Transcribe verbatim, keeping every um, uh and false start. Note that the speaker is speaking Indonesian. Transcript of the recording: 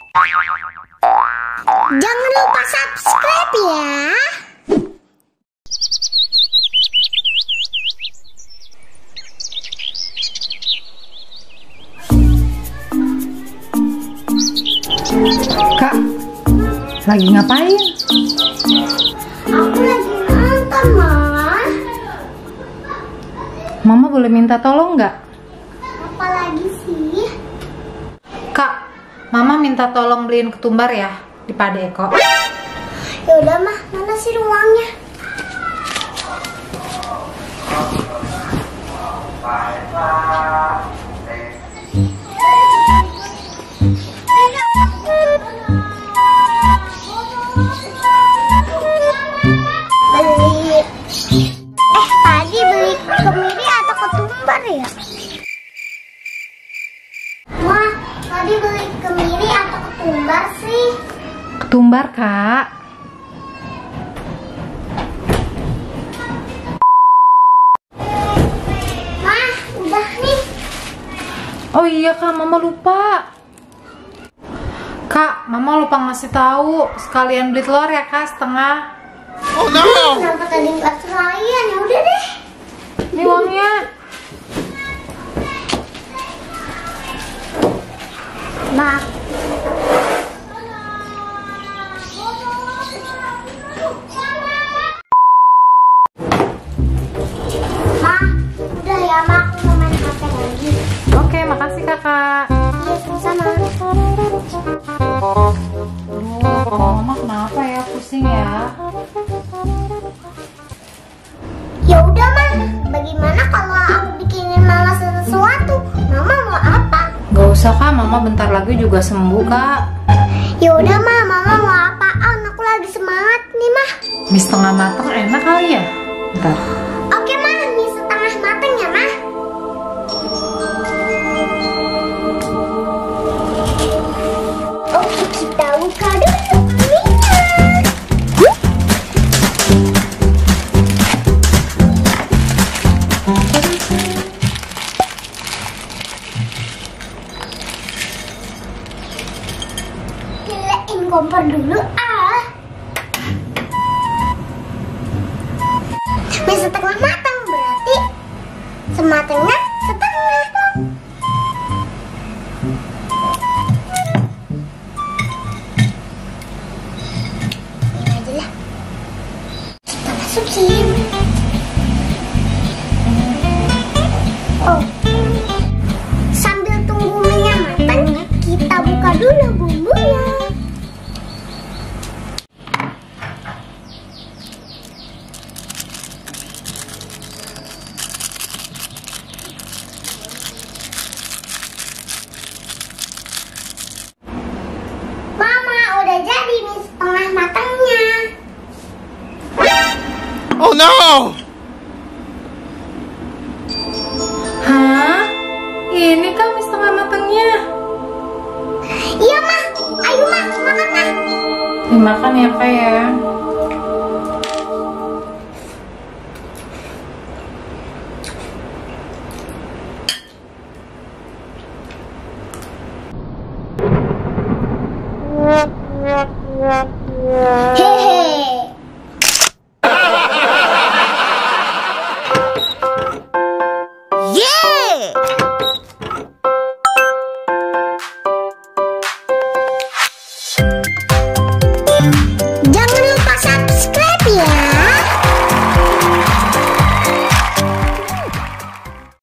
Jangan lupa subscribe ya. Kak, lagi ngapain? Aku lagi nonton, Mama. Mama boleh minta tolong nggak? Apa lagi sih? Kak, Mama minta tolong beliin ketumbar ya di Pade Eko. Yaudah mah, mana sih ruangnya? Beli. Eh, tadi beli kemiri atau ketumbar ya? Wah, tadi beli kemiri atau ketumbar sih? Ketumbar, Kak. Mah, udah nih. Oh iya Kak, Mama lupa. Kak, Mama lupa ngasih tahu. Sekalian beli telur ya Kak, setengah. Oh no! Kenapa tadi nggak sekalian? Ya udah deh. Ini uangnya. Nah. Ma, udah ya Ma, aku mau main H P lagi. Oke, makasih Kakak. Iya, sama-sama. Aduh, Mama kenapa ya? Pusing ya. Ya udah Ma, bagaimana kalau aku bikinin Mama sesuatu? Mama mau apa? Gak usah Kak, Mama bentar lagi juga sembuh Kak. Ya udah Ma, Mama mau apaan? Aku lagi semangat nih Ma. Mie setengah matang enak kali ya? Bentar. Oke Ma, mie setengah mateng ya Ma. Oke, kita buka dulu mie-nya. Nyalain kompor dulu ah. Mie setengah matang berarti sematengnya setengah dong. Ini aja lah. Kita masukin. Oh, sambil tunggu mie-nya matang, kita buka dulu bumbunya. Mama, udah jadi mie setengah matangnya. Oh no! Hah? Ini kan mie setengah matangnya. Iya, Ma. Ayo, Ma, makan, Ma. Dimakan ya Kak ya.